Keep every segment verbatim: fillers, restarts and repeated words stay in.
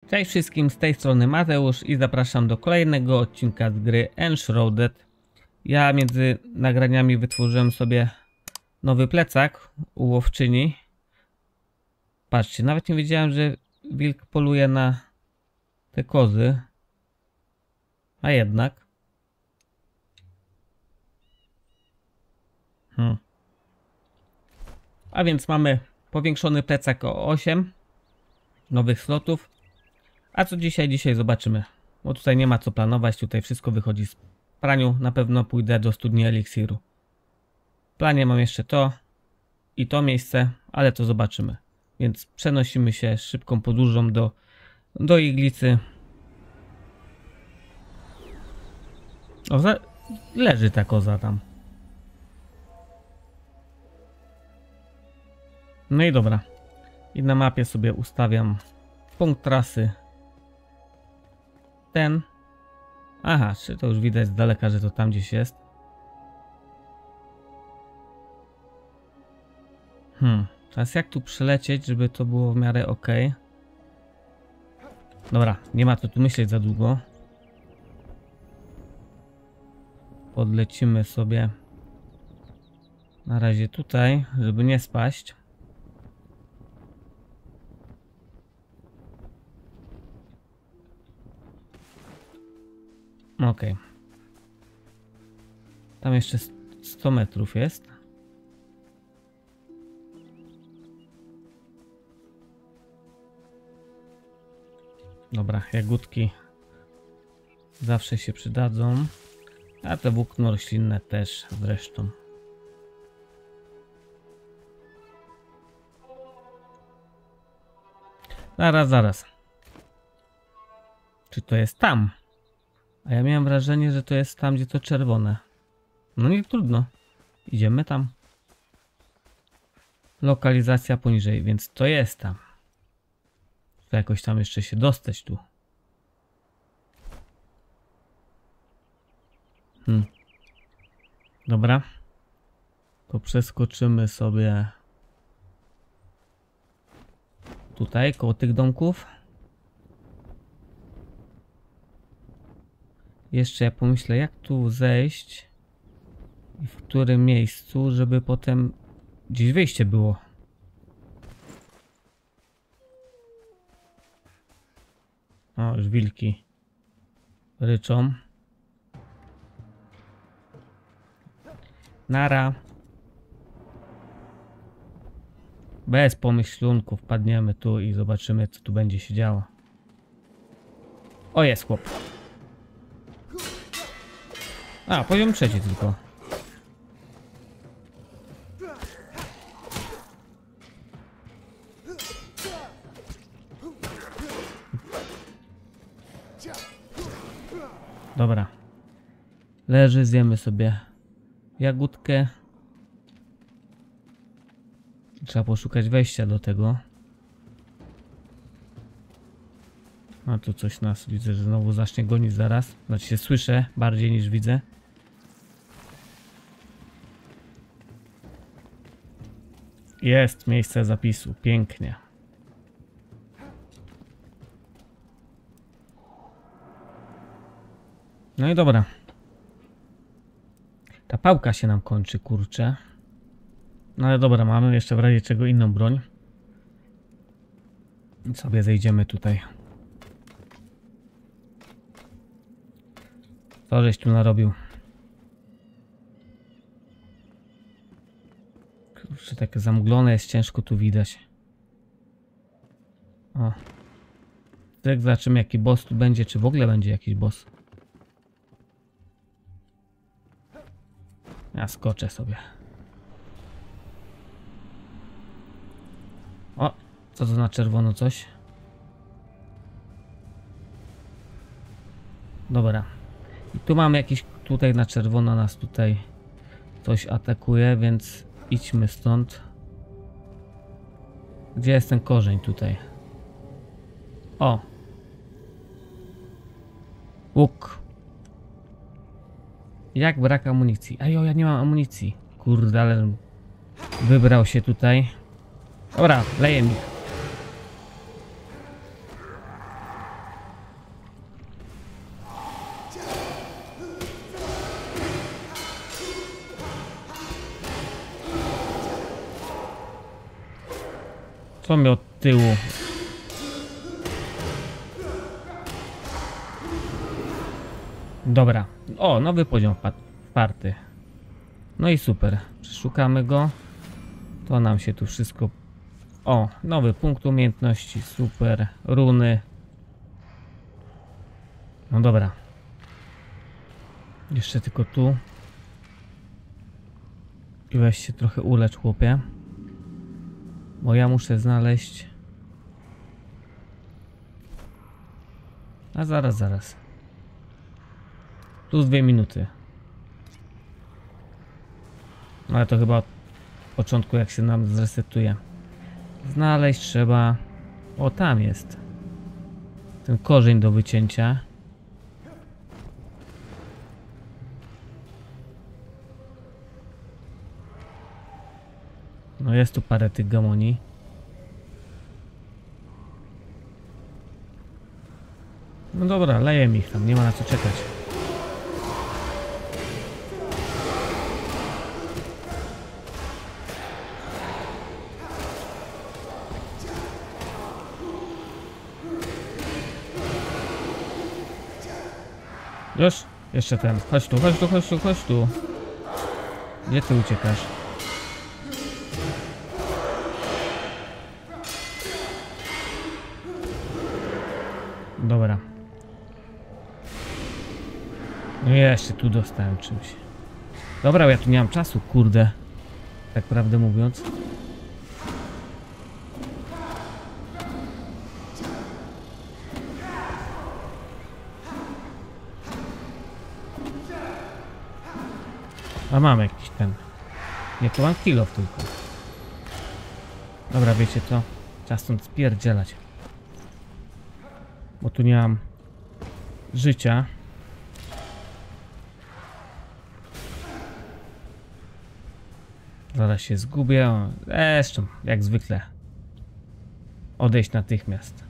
Cześć wszystkim, z tej strony Mateusz i zapraszam do kolejnego odcinka z gry Enshrouded. Ja między nagraniami wytworzyłem sobie nowy plecak u łowczyni. Patrzcie, nawet nie wiedziałem, że wilk poluje na te kozy. A jednak. Hmm. A więc mamy powiększony plecak o osiem nowych slotów. A co dzisiaj? Dzisiaj zobaczymy. Bo tutaj nie ma co planować, tutaj wszystko wychodzi z praniu. Na pewno pójdę do studni eliksiru. W planie mam jeszcze to i to miejsce, ale to zobaczymy. Więc przenosimy się szybką podróżą do, do iglicy. O, za, leży ta koza tam. No i dobra. I na mapie sobie ustawiam punkt trasy. Ten. Aha, czy to już widać z daleka, że to tam gdzieś jest. Hmm, teraz jak tu przelecieć, żeby to było w miarę ok. Dobra, nie ma co tu myśleć za długo. Podlecimy sobie na razie tutaj, żeby nie spaść. Ok. Tam jeszcze sto metrów jest. Dobra, jagódki zawsze się przydadzą. A te włókno roślinne też zresztą. Zaraz, zaraz. Czy to jest tam? A ja miałem wrażenie, że to jest tam, gdzie to czerwone. No nie trudno. Idziemy tam. Lokalizacja poniżej, więc to jest tam. To jakoś tam jeszcze się dostać tu. Hmm. Dobra. To przeskoczymy sobie tutaj, koło tych domków. Jeszcze ja pomyślę, jak tu zejść i w którym miejscu, żeby potem gdzieś wyjście było. O, już wilki ryczą. Nara. Bez pomyślunku wpadniemy tu i zobaczymy, co tu będzie się działo. O, jest chłop. A, poziom trzeci tylko. Dobra. Leży, zjemy sobie jagódkę. Trzeba poszukać wejścia do tego. A tu coś nas, widzę, że znowu zacznie gonić zaraz. Znaczy się słyszę bardziej niż widzę. Jest miejsce zapisu, pięknie. No i dobra. Ta pałka się nam kończy, kurczę. No ale dobra, mamy jeszcze w razie czego inną broń. I sobie zejdziemy tutaj. Co żeś tu narobił? Kurczę, takie zamglone jest, ciężko tu widać. O. Tak zobaczymy, jaki boss tu będzie, czy w ogóle będzie jakiś boss. Ja skoczę sobie. O, co to na czerwono coś? Dobra. I tu mamy jakiś, tutaj na czerwono nas tutaj coś atakuje, więc idźmy stąd. Gdzie jest ten korzeń tutaj? O! Łuk. Jak brak amunicji? Ajo, ja nie mam amunicji. Kurde, ale wybrał się tutaj. Dobra, leję mi. Co mnie od tyłu? Dobra. O, nowy poziom wparty. No i super. Przeszukamy go. To nam się tu wszystko... O, nowy punkt umiejętności. Super. Runy. No dobra. Jeszcze tylko tu. I weź się trochę ulecz, chłopie. Bo ja muszę znaleźć... A zaraz, zaraz. Plus dwie minuty. Ale to chyba od początku, jak się nam zresetuje. Znaleźć trzeba... O, tam jest. Ten korzeń do wycięcia. No jest tu parę tych gamonii. No dobra, lejemy ich tam, nie ma na co czekać. Już? Jeszcze ten. Chodź tu, chodź tu, chodź tu, chodź tu. Gdzie ty uciekasz? Dobra. No jeszcze tu dostałem czymś. Dobra, ja tu nie mam czasu, kurde. Tak prawdę mówiąc. A mam jakiś ten. Nie, to mam kill off tylko. Dobra, wiecie co? Czas stąd spierdzielać. Bo tu nie mam życia. Zaraz się zgubię. Zresztą, jak zwykle. Odejść natychmiast.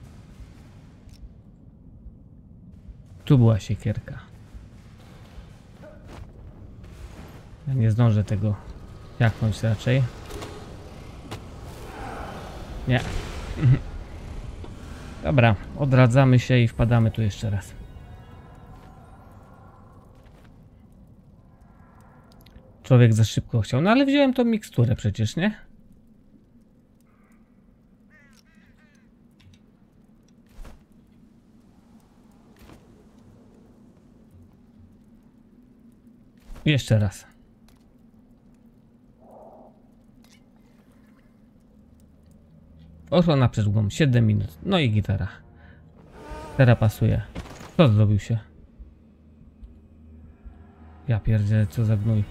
Tu była siekierka. Ja nie zdążę tego jachnąć raczej. Nie. Dobra, odradzamy się i wpadamy tu jeszcze raz. Człowiek za szybko chciał, no ale wziąłem tą miksturę przecież, nie? Jeszcze raz. Ochrona przed mgłą, siedem minut. No i gitara. Teraz pasuje. Co zrobił się? Ja pierdzielę, co za gnój.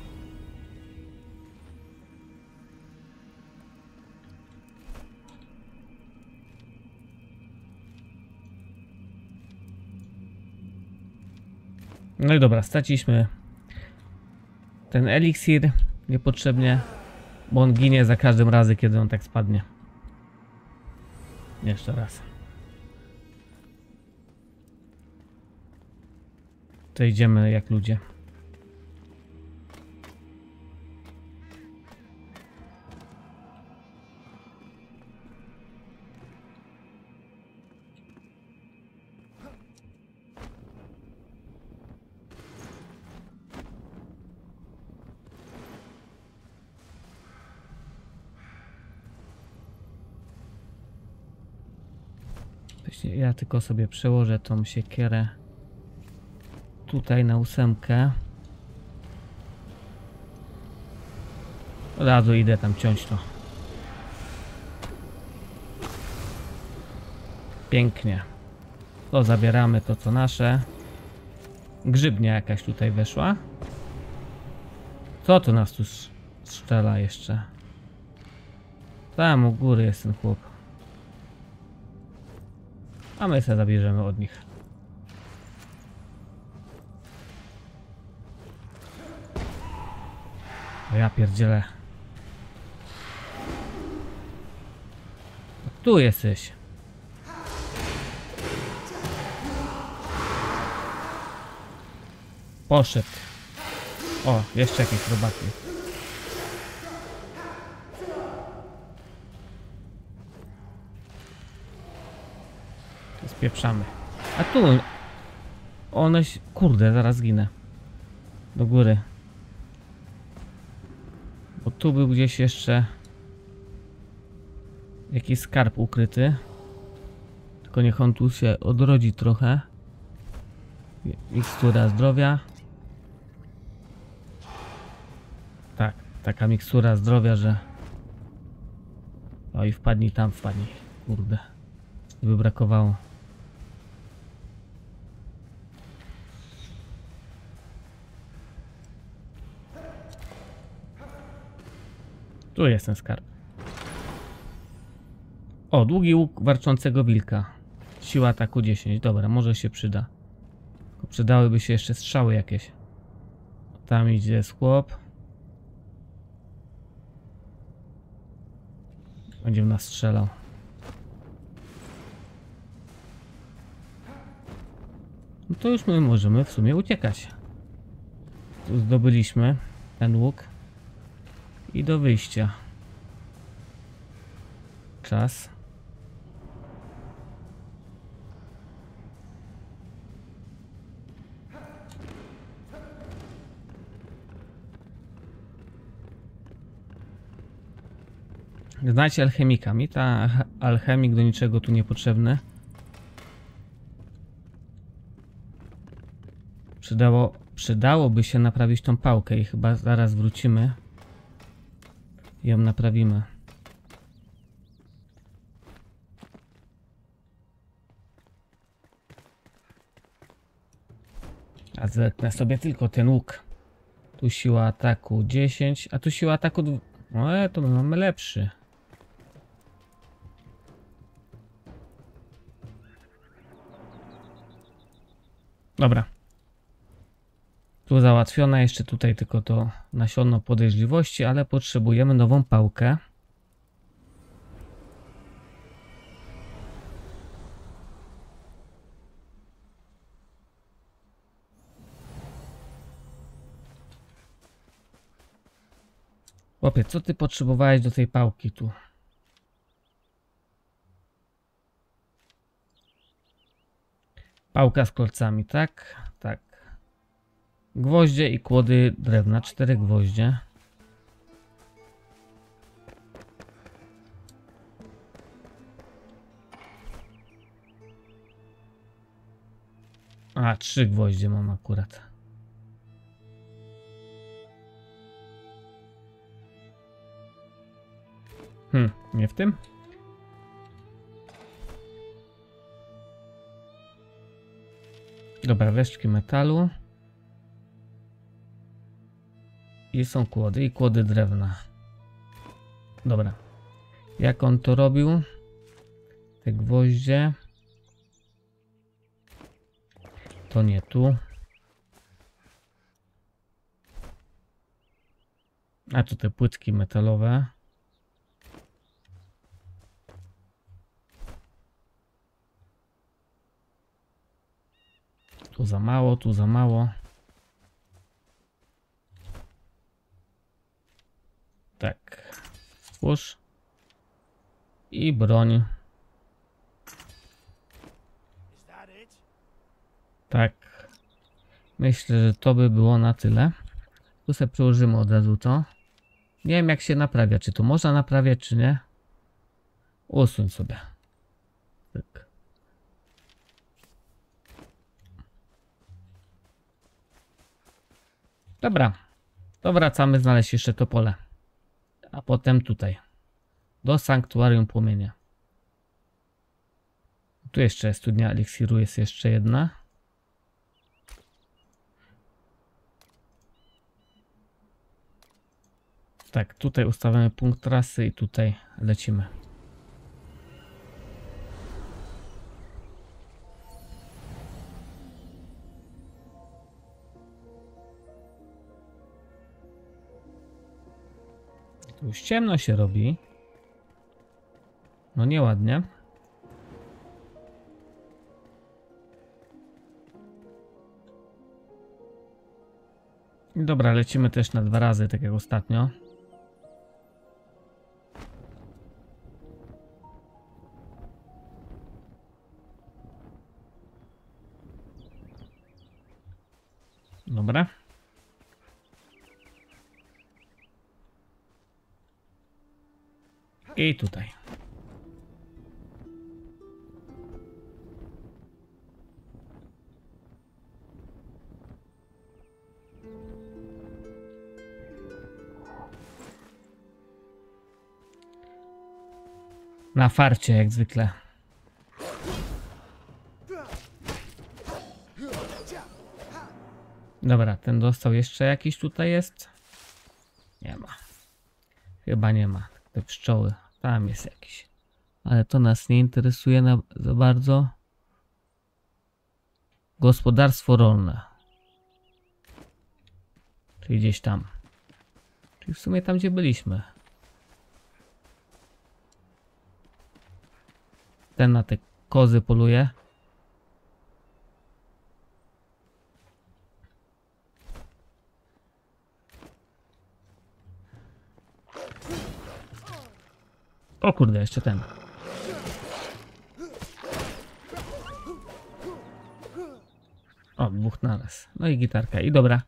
No i dobra, straciliśmy ten eliksir niepotrzebnie, bo on ginie za każdym razem, kiedy on tak spadnie. Jeszcze raz. To idziemy jak ludzie. Ja tylko sobie przełożę tą siekierę tutaj na ósemkę. Od razu idę tam ciąć to. Pięknie. To zabieramy to co nasze. Grzybnia jakaś tutaj weszła. Co tu nas tu strzela jeszcze? Tam u góry jest ten chłop. A my sobie zabierzemy od nich. O ja pierdzielę. Tu jesteś. Poszedł. O, jeszcze jakieś robaki. Pieprzamy. A tu... One się... Kurde, zaraz zginę. Do góry. Bo tu był gdzieś jeszcze... Jakiś skarb ukryty. Tylko niech on tu się odrodzi trochę. Mikstura zdrowia. Tak, taka mikstura zdrowia, że... O i wpadnij tam, wpadnij. Kurde. By brakowało. Tu jest ten skarb. O, długi łuk warczącego wilka. Siła ataku dziesięć. Dobra, może się przyda. Tylko przydałyby się jeszcze strzały jakieś. Tam idzie chłop. Będzie w nas strzelał. No to już my możemy w sumie uciekać. Tu zdobyliśmy ten łuk. I do wyjścia. Czas. Znajdź alchemika. Mi ta alchemik do niczego tu niepotrzebny. Przydało, przydałoby się naprawić tą pałkę i chyba zaraz wrócimy i ją naprawimy. A zerknę sobie tylko ten łuk. Tu siła ataku dziesięć, a tu siła ataku... O, to my mamy lepszy. Dobra. Tu załatwione, jeszcze tutaj tylko to nasiono podejrzliwości, ale potrzebujemy nową pałkę. Chłopie, co ty potrzebowałeś do tej pałki tu? Pałka z kolcami, tak? Tak. Gwoździe i kłody drewna. Cztery gwoździe. A, trzy gwoździe mam akurat. Hmm, nie w tym? Dobra, resztki metalu. I są kłody, i kłody drewna. Dobra. Jak on to robił? Te gwoździe. To nie tu. A tu te płytki metalowe. Tu za mało, tu za mało. Tak. Włóż. I broń. Tak. Myślę, że to by było na tyle. Tu sobie przełożymy od razu to. Nie wiem, jak się naprawia. Czy to można naprawiać, czy nie. Usuń sobie. Tak. Dobra. To wracamy znaleźć jeszcze to pole. A potem tutaj. Do sanktuarium płomienia. Tu jeszcze studnia eliksiru, jest jeszcze jedna. Tak, tutaj ustawiamy punkt trasy i tutaj lecimy. Tu już ciemno się robi. No nieładnie. Dobra, lecimy też na dwa razy, tak jak ostatnio. Dobra. I tutaj. Na farcie jak zwykle. Dobra, ten dostał jeszcze jakiś tutaj jest? Nie ma. Chyba nie ma. Te pszczoły. Tam jest jakiś. Ale to nas nie interesuje na, za bardzo. Gospodarstwo rolne. Czyli gdzieś tam. Czyli w sumie tam, gdzie byliśmy. Ten na te kozy poluje. O kurde, jeszcze ten. O, dwóch naraz. No i gitarka. I dobra.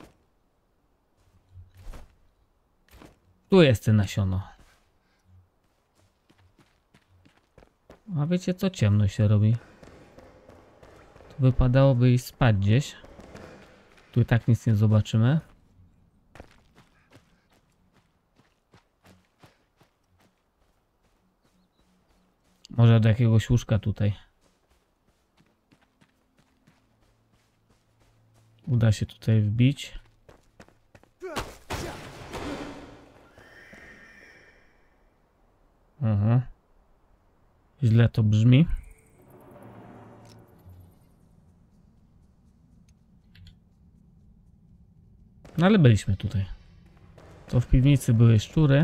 Tu jest te nasiono. A wiecie co? Ciemno się robi. To wypadałoby iść spać gdzieś. Tu i tak nic nie zobaczymy. Może do jakiegoś łóżka tutaj. Uda się tutaj wbić. Aha. Źle to brzmi. No ale byliśmy tutaj. To w piwnicy były szczury.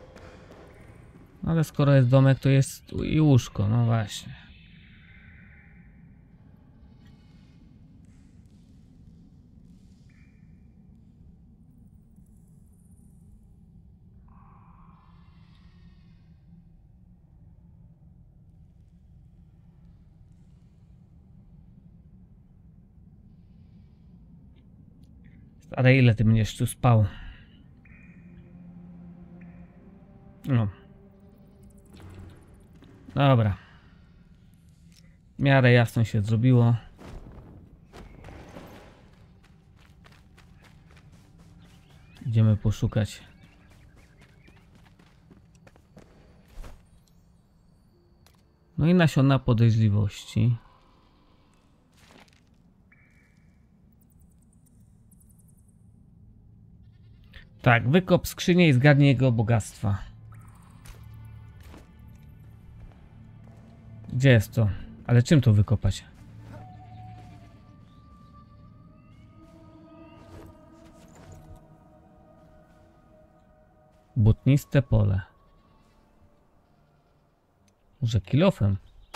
Ale skoro jest domek, to jest i łóżko. No właśnie. Ale ile ty będziesz tu spał? No. Dobra. W miarę jasno się zrobiło. Idziemy poszukać. No i nasiona podejrzliwości. Tak, wykop skrzynię i zgadnij jego bogactwa. Gdzie jest to? Ale czym to wykopać? Błotniste pole. Może kilofem?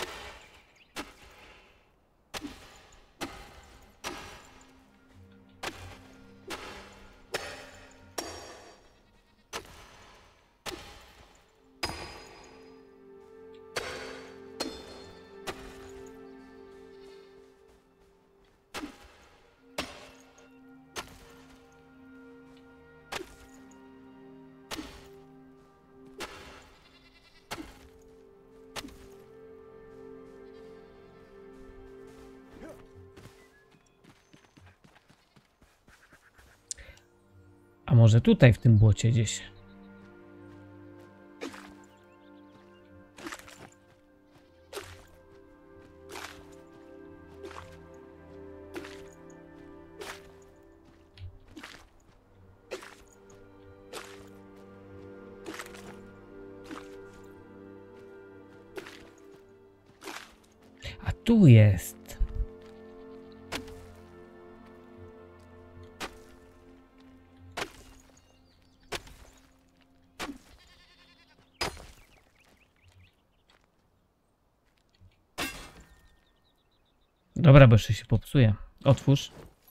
A może tutaj w tym błocie gdzieś? A tu jest. Dobra, bo jeszcze się popsuje. Otwórz.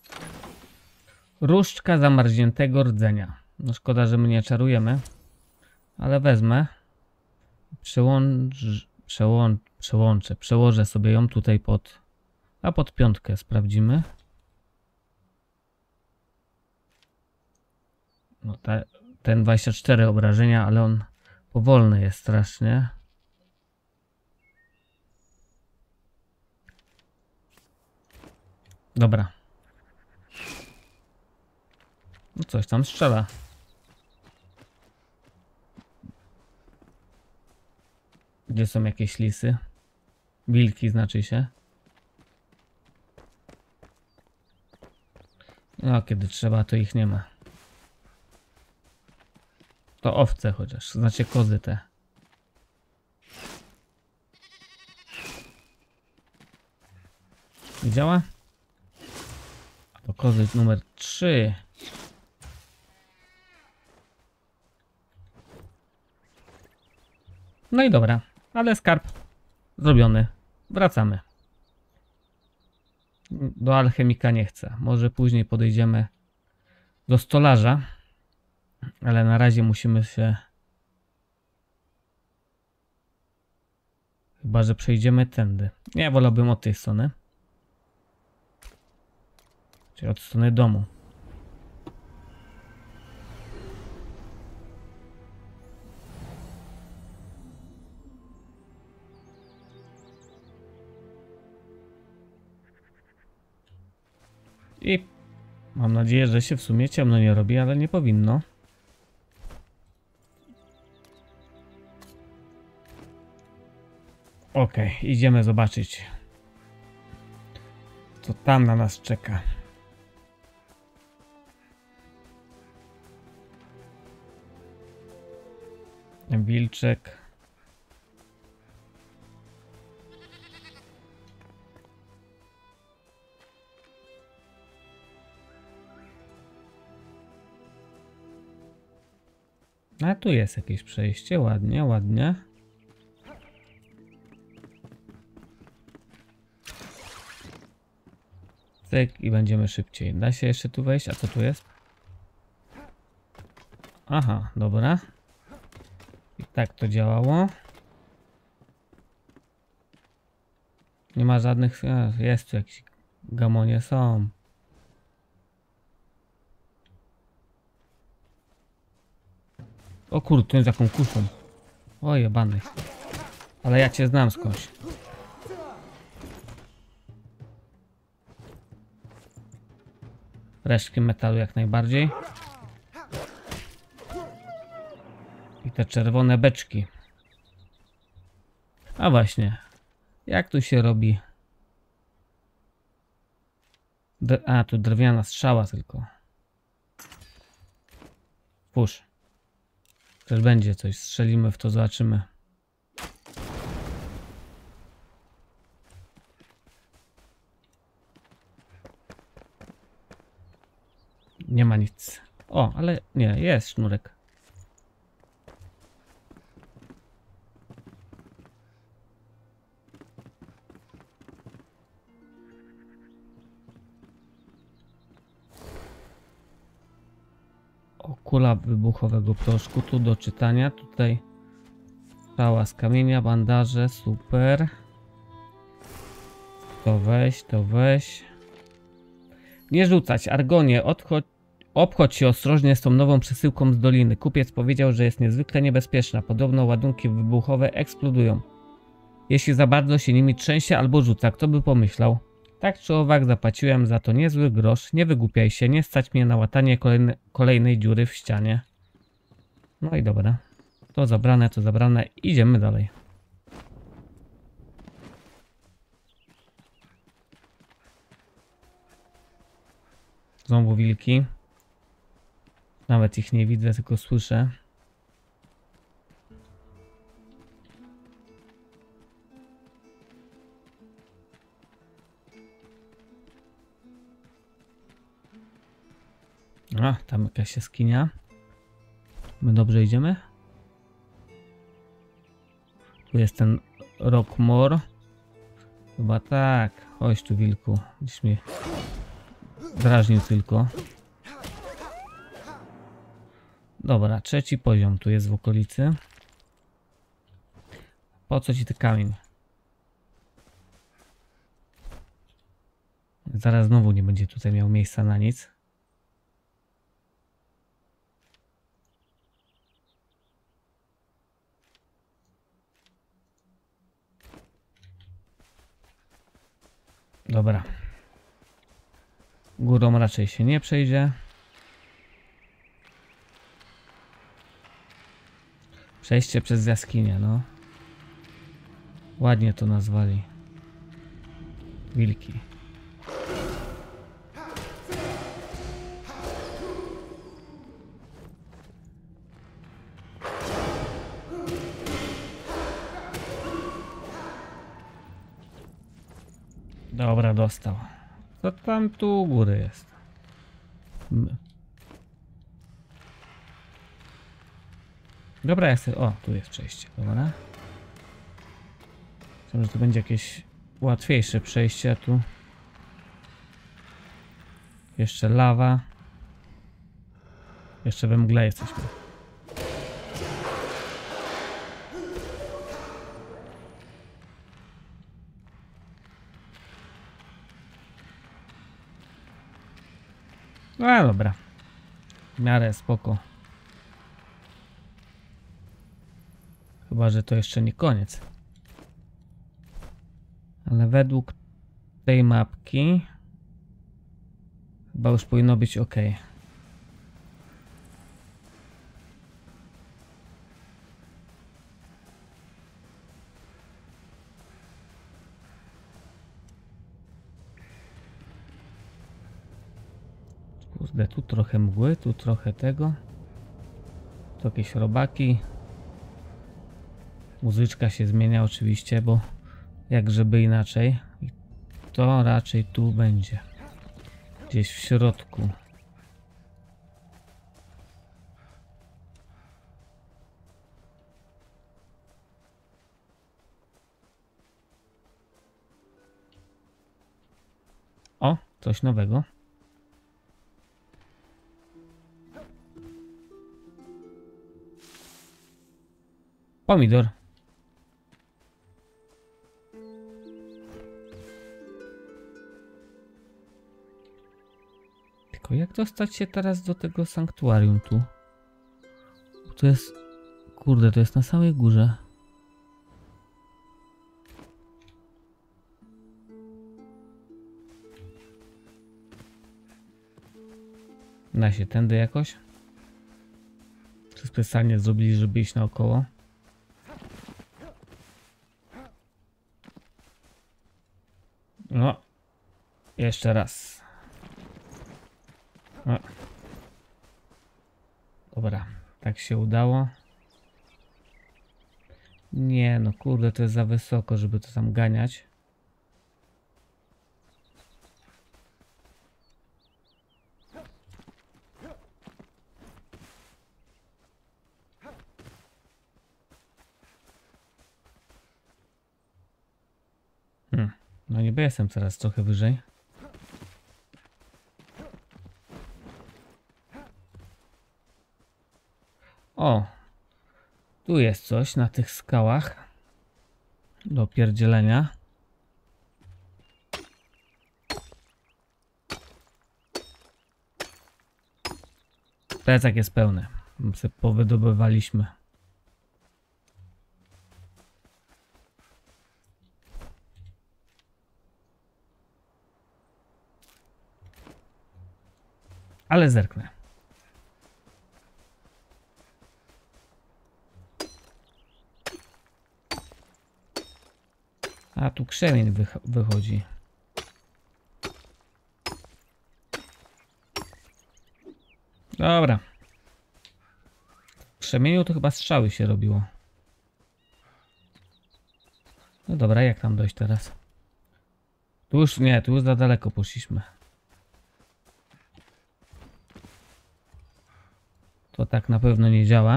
Różdżka zamarzniętego rdzenia. No szkoda, że my nie czarujemy. Ale wezmę. Przełącz, przełącz, przełączę. Przełożę sobie ją tutaj pod... A pod piątkę sprawdzimy. No ta, ten dwadzieścia cztery obrażenia, ale on powolny jest strasznie. Dobra. No coś tam strzela. Gdzie są jakieś lisy? Wilki znaczy się. No kiedy trzeba, to ich nie ma. To owce chociaż, znaczy kozy te. Nie działa? To kozy numer trzy. No i dobra, ale skarb zrobiony. Wracamy. Do alchemika nie chcę. Może później podejdziemy do stolarza. Ale na razie musimy się... Chyba że przejdziemy tędy. Nie, wolałbym od tej strony. Czyli od strony domu. I mam nadzieję, że się w sumie ciemno nie robi, ale nie powinno. Ok, idziemy zobaczyć, co tam na nas czeka. Wilczek. A tu jest jakieś przejście, ładnie, ładnie. Cyk i będziemy szybciej. Da się jeszcze tu wejść? A co tu jest? Aha, dobra. I tak to działało. Nie ma żadnych... A, jest tu jakieś gamonie, są. O kurde, to jest jaką kuszą. O jebany. Ale ja cię znam skądś. Resztki metalu jak najbardziej. I te czerwone beczki. A właśnie. Jak tu się robi? D A, tu drewniana strzała tylko. Pusz. Też będzie coś. Strzelimy w to, zobaczymy. Nie ma nic. O, ale nie, jest sznurek. O, kula wybuchowego proszku. Tu do czytania. Tutaj strzała z kamienia, bandaże, super. To weź, to weź. Nie rzucać, Argonie, odchodź. Obchodź się ostrożnie z tą nową przesyłką z doliny. Kupiec powiedział, że jest niezwykle niebezpieczna. Podobno ładunki wybuchowe eksplodują, jeśli za bardzo się nimi trzęsie albo rzuca. Kto by pomyślał? Tak czy owak zapłaciłem za to niezły grosz. Nie wygłupiaj się, nie stać mnie na łatanie kolejne, kolejnej dziury w ścianie. No i dobra. To zabrane, to zabrane. Idziemy dalej. Znowu wilki. Nawet ich nie widzę, tylko słyszę. A, tam jakaś jaskinia. My dobrze idziemy? Tu jest ten Rockmore. Chyba tak. Chodź tu, wilku. Gdzieś mnie drażnił tylko. Dobra, trzeci poziom tu jest w okolicy. Po co ci ten kamień? Zaraz znowu nie będzie tutaj miał miejsca na nic. Dobra. Górą raczej się nie przejdzie. Przejście przez jaskinię, no. Ładnie to nazwali. Wilki. Dobra, dostał. Co tam tu u góry jest? Dobra, ja chcę... O, tu jest przejście, dobra. Myślę, że to będzie jakieś łatwiejsze przejście, a tu... Jeszcze lawa. Jeszcze we mgle jesteśmy. No dobra. W miarę spoko. Chyba, że to jeszcze nie koniec. Ale według tej mapki chyba już powinno być ok. Kurde, tu trochę mgły, tu trochę tego. Tu jakieś robaki. Muzyczka się zmienia oczywiście, bo jak żeby inaczej. I to raczej tu będzie. Gdzieś w środku. O, coś nowego. Pomidor. Tylko jak dostać się teraz do tego sanktuarium tu? Bo to jest... Kurde, to jest na samej górze. Da się tędy jakoś? Czy specjalnie zrobili, żeby iść naokoło? No. Jeszcze raz. O. Dobra, tak się udało. Nie no, kurde, to jest za wysoko, żeby to tam ganiać. Hmm. No niby jestem teraz trochę wyżej. O! Tu jest coś na tych skałach. Do pierdzielenia. Plecak jest pełny. Se powydobywaliśmy. Ale zerknę. A tu krzemień wych wychodzi. Dobra. W krzemieniu to chyba strzały się robiło. No dobra, jak tam dojść teraz? Tu już nie, tu już za daleko poszliśmy. To tak na pewno nie działa.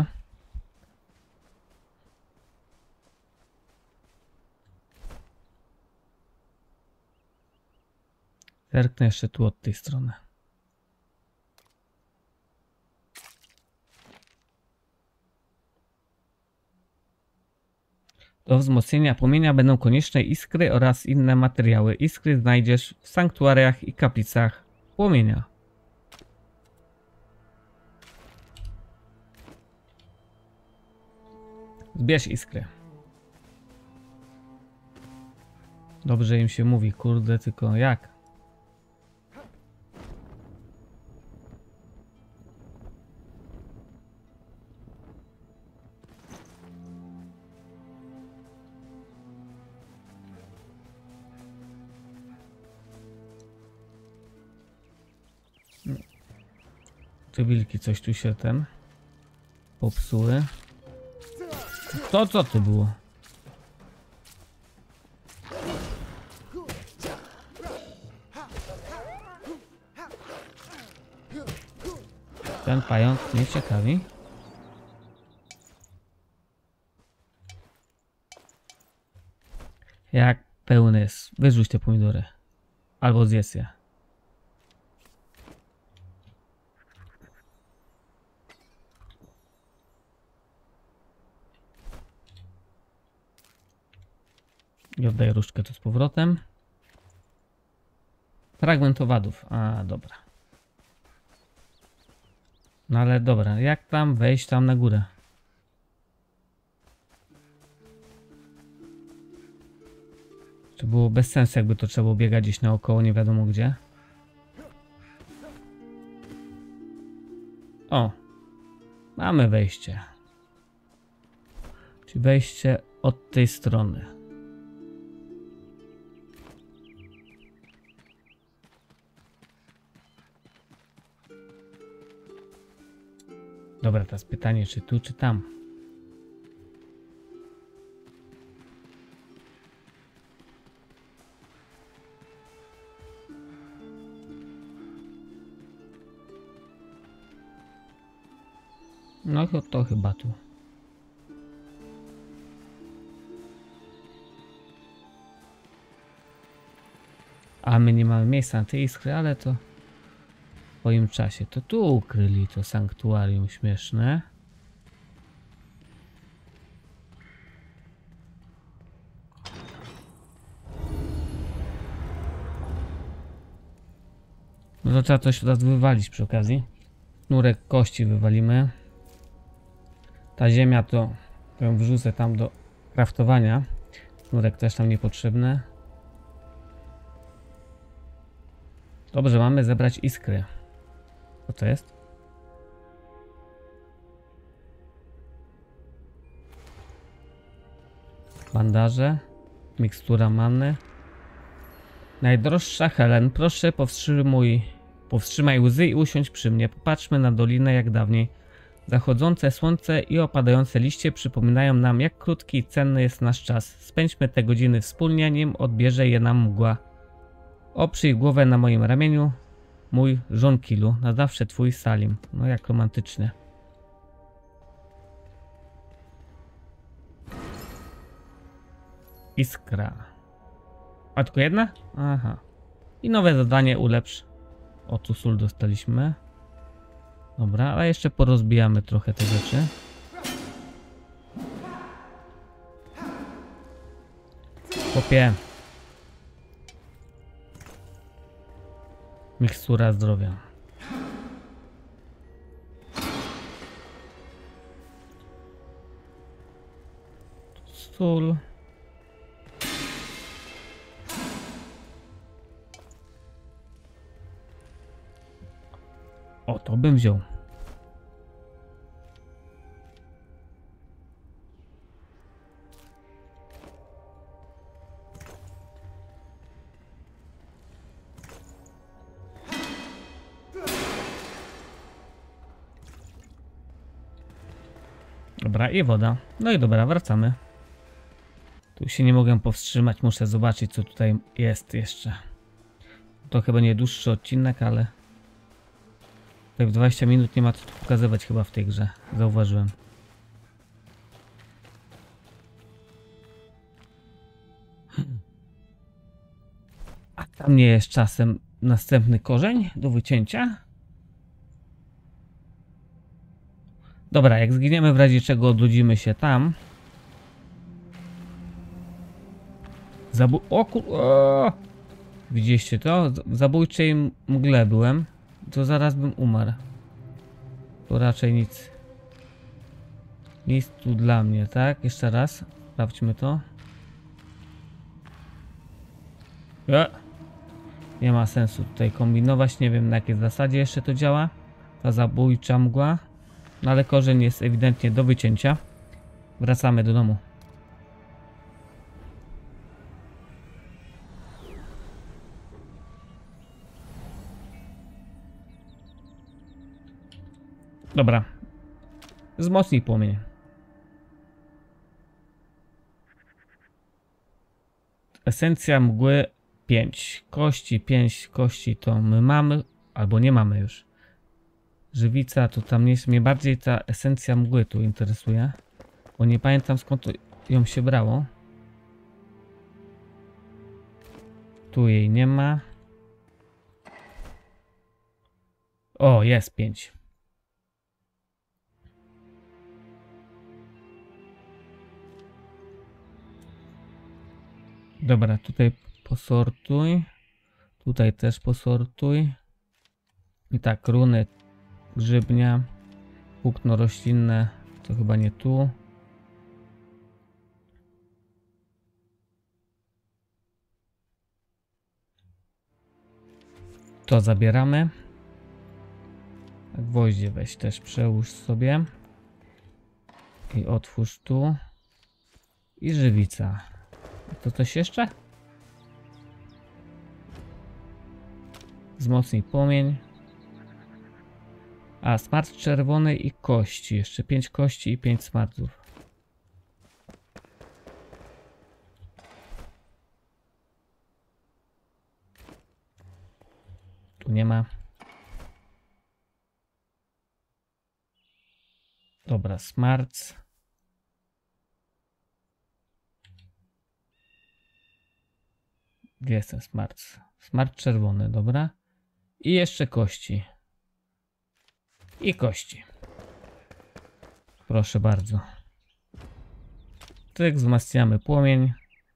Zerknę jeszcze tu od tej strony. Do wzmocnienia płomienia będą konieczne iskry oraz inne materiały. Iskry znajdziesz w sanktuariach i kaplicach płomienia. Zbierz iskry. Dobrze im się mówi, kurde, tylko jak? Te wilki coś tu się ten popsuły. To co to było? Ten pająk mnie ciekawi. Jak pełny jest. Wyrzuć te pomidory. Albo zjedz je. I oddaję różdżkę tu z powrotem. Fragment owadów. A, dobra. No ale dobra, jak tam wejść tam na górę? To było bez sensu, jakby to trzeba było biegać gdzieś naokoło, nie wiadomo gdzie. O! Mamy wejście. Czyli wejście od tej strony. Dobra, teraz pytanie, czy tu, czy tam? No to chyba tu. A my nie mamy miejsca na tej iskry, ale to w swoim czasie. To tu ukryli to sanktuarium śmieszne. No to trzeba coś teraz wywalić przy okazji. Sznurek kości wywalimy. Ta ziemia to, to ją wrzucę tam do kraftowania. Sznurek też tam niepotrzebny. Dobrze, mamy zebrać iskry. Co to jest? Bandaże. Mikstura manny. Najdroższa Helen, proszę powstrzymuj, powstrzymaj łzy i usiądź przy mnie. Popatrzmy na dolinę jak dawniej. Zachodzące słońce i opadające liście przypominają nam, jak krótki i cenny jest nasz czas. Spędźmy te godziny wspólnie, nim odbierze je nam mgła. Oprzyj głowę na moim ramieniu, mój żonkilu, na zawsze twój Salim. No jak romantycznie. Iskra. A tylko jedna? Aha. I nowe zadanie ulepsz. O, tu sól dostaliśmy. Dobra, ale jeszcze porozbijamy trochę te rzeczy. Chłopie. Mikstura zdrowia. Sól. O, to bym wziął. Dobra, i woda. No i dobra, wracamy. Tu się nie mogę powstrzymać, muszę zobaczyć, co tutaj jest jeszcze. To chyba nie dłuższy odcinek, ale... Tutaj w dwadzieścia minut nie ma co tu pokazywać chyba w tej grze. Zauważyłem. A tam nie jest czasem następny korzeń do wycięcia? Dobra, jak zginiemy, w razie czego odrodzimy się tam. Zabój... O kur... O! Widzieliście to? W zabójczej mgle byłem. To zaraz bym umarł. To raczej nic. Nic tu dla mnie, tak? Jeszcze raz. Sprawdźmy to. E, nie ma sensu tutaj kombinować. Nie wiem, na jakiej zasadzie jeszcze to działa. Ta zabójcza mgła. No ale korzeń jest ewidentnie do wycięcia. Wracamy do domu. Dobra. Wzmocnij płomień. Esencja mgły pięć. Kości pięć kości to my mamy, albo nie mamy już. Żywica to tam nie jest. Mnie bardziej ta esencja mgły tu interesuje. Bo nie pamiętam skąd to ją się brało. Tu jej nie ma. O, jest pięć. Dobra, tutaj posortuj. Tutaj też posortuj. I tak, runy grzybnia. Płótno roślinne. To chyba nie tu. To zabieramy. Gwoździe weź też przełóż sobie. I otwórz tu. I żywica. To coś jeszcze? Wzmocnij płomień. A, smart czerwony i kości. Jeszcze pięć kości i pięć smartów. Tu nie ma. Dobra, smart. Gdzie jest ten smart? Smart czerwony, dobra. I jeszcze kości. I kości. Proszę bardzo. Tyk, wzmacniamy płomień.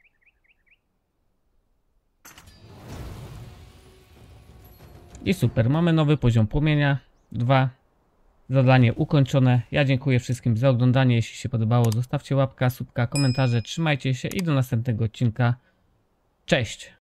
I super, mamy nowy poziom płomienia. dwa. Zadanie ukończone. Ja dziękuję wszystkim za oglądanie. Jeśli się podobało, zostawcie łapka, subka, komentarze. Trzymajcie się i do następnego odcinka. Cześć!